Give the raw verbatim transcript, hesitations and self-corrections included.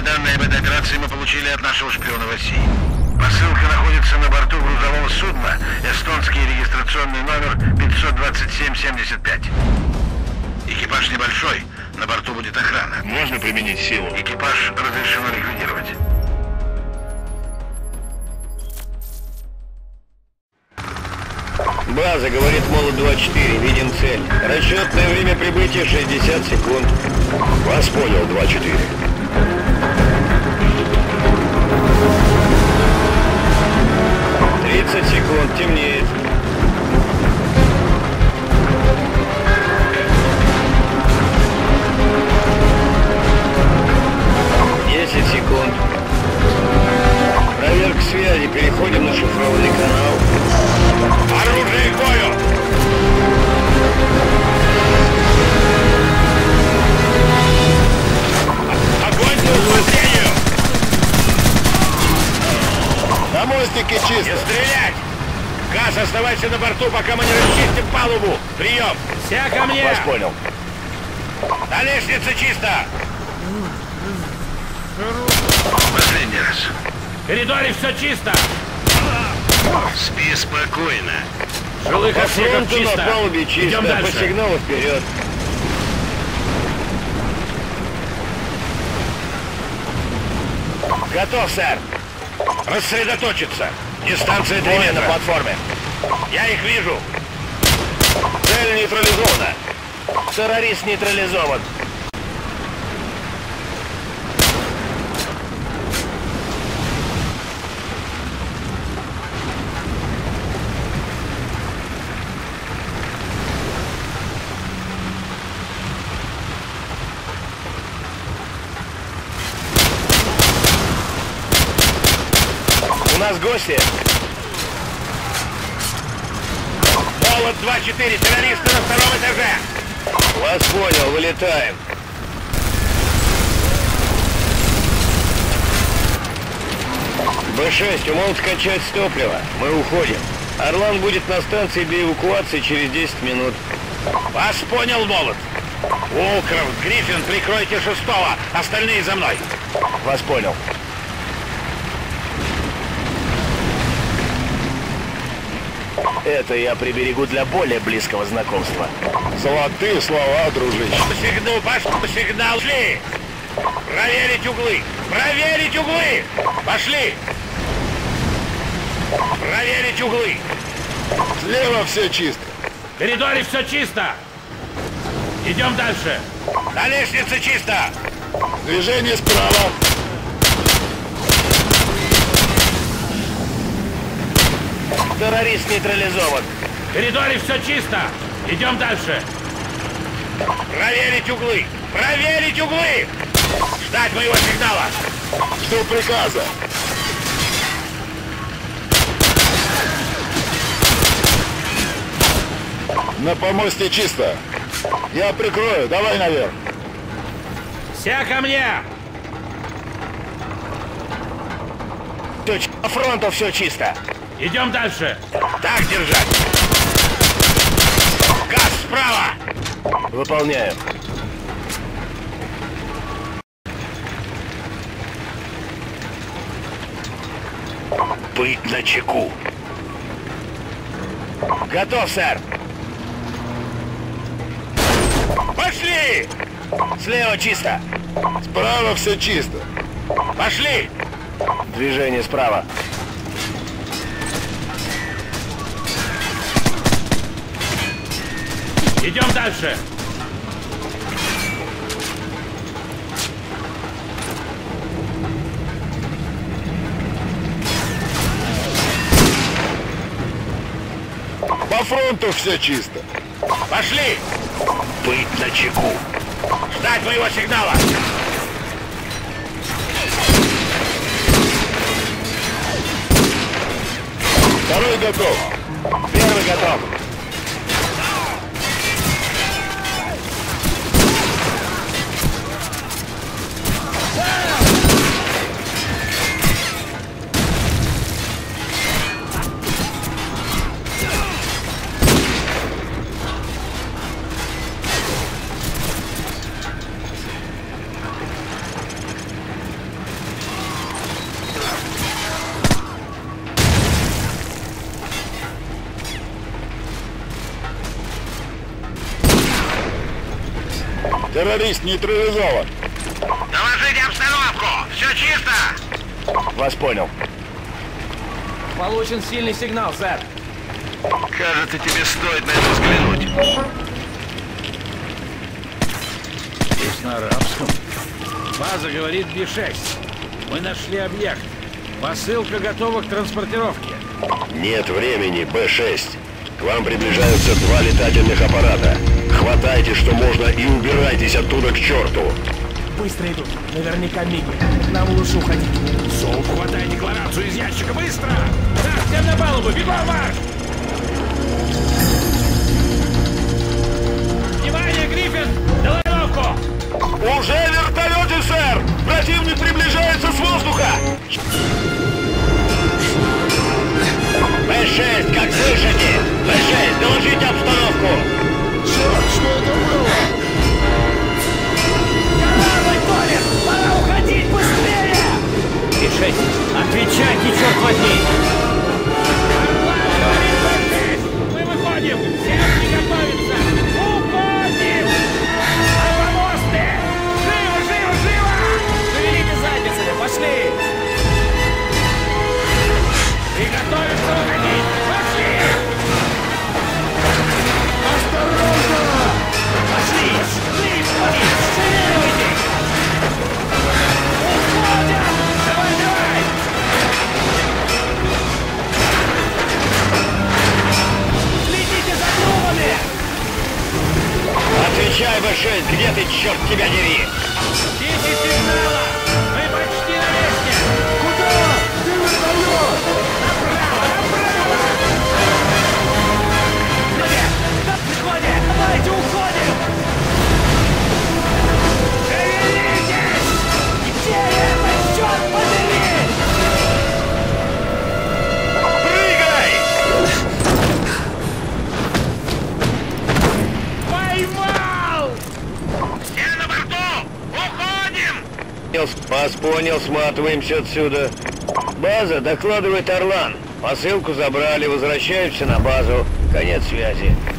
Данные об этой операции мы получили от нашего шпиона в России. Посылка находится на борту грузового судна, эстонский регистрационный номер пятьсот двадцать семь семьдесят пять. Экипаж небольшой, на борту будет охрана. Можно применить силу? Экипаж разрешено ликвидировать. База, говорит Молот два четыре, виден цель. Расчетное время прибытия шестьдесят секунд. Вас понял, два четыре. тридцать секунд, темнеет. десять секунд. Проверка связи, переходим на шифрованный канал. Оружие к бою! Огонь по усмотрению! На мостике чисто. Не стрелять! Газ, оставайся на борту, пока мы не расчистим палубу. Прием! Все ко мне! Вас понял. На лестнице чисто! Последний раз. В коридоре все чисто! Спи спокойно. Жилых По отсеков фронту чисто! на палубе чисто, Идем по дальше! сигналу вперед. Готов, сэр! Рассредоточиться! Дистанция три метра. На платформе. Я их вижу! Цель нейтрализована. Террорист нейтрализован. У нас гости. Молот два четыре, террористы на втором этаже! Вас понял, вылетаем. Бэ шесть, у Молота кончается топливо. Мы уходим. Орлан будет на станции для эвакуации через десять минут. Вас понял, Молот! Уолкрофт, Гриффин, прикройте шестого, остальные за мной! Вас понял. Это я приберегу для более близкого знакомства. Золотые слова, дружище. Сигнал, пошли, сигнал, шли! Проверить углы! Проверить углы! Пошли! Проверить углы! Слева все чисто. В коридоре все чисто! Идем дальше! На лестнице чисто! Движение справа. Террорист нейтрализован. В коридоре все чисто! Идем дальше! Проверить углы! Проверить углы! Ждать моего сигнала! Жду приказа. На помосте чисто. Я прикрою. Давай наверх. Все ко мне! Все, по фронту все чисто. Идем дальше! Так держать! Газ справа! Выполняю. Быть начеку! Готов, сэр. Пошли! Слева чисто. Справа все чисто. Пошли! Движение справа. Идем дальше! По фронту все чисто. Пошли! Быть начеку. Ждать моего сигнала! Второй готов. Первый готов. Террорист нейтрализован. Доложите обстановку! Все чисто! Вас понял. Получен сильный сигнал, сэр. Кажется, тебе стоит на это взглянуть. Здесь на арабском. База говорит Би шесть. Мы нашли объект. Посылка готова к транспортировке. Нет времени, Бэ шесть. К вам приближаются два летательных аппарата. Хватайте, что можно, и убирайтесь оттуда к черту. Быстро идут. Наверняка миги. Нам лучше уходить. Соуп, хватай декларацию из ящика, быстро! Так, всем на палубу, бегом марш! Внимание, Гриффин! Давай ловку! Уже в вертолете, сэр! Противник приближается с воздуха! Бэ шесть, как слышите? Бэ шесть, доложите обстановку! Черт, что это было? Корабль тонет! Пора уходить быстрее! Би шесть, отвечайте, черт возьми! Орлан говорит Бэ шесть! Мы выходим! Всем приготовиться! Уходим! Аваносты! Живо, живо, живо! Шевелите задницами, пошли! Приготовиться уходить! Пошли! Пошли! Шли, шли! Шевеливайте! Уходим! Давай, давай! Следите за трубами! Отвечай, Бэ шесть, где ты, черт тебя дери? Десять сигнала! Мы почти на месте! Куда? Где вертолет? Направо, направо! Люди! На подходе! Давайте уходим! Шевелитесь! Где это, черт подери? Прыгай! Поймал! Все на борту! Уходим! Вас понял, сматываемся отсюда. База, докладывает Орлан. Посылку забрали, возвращаемся на базу. Конец связи.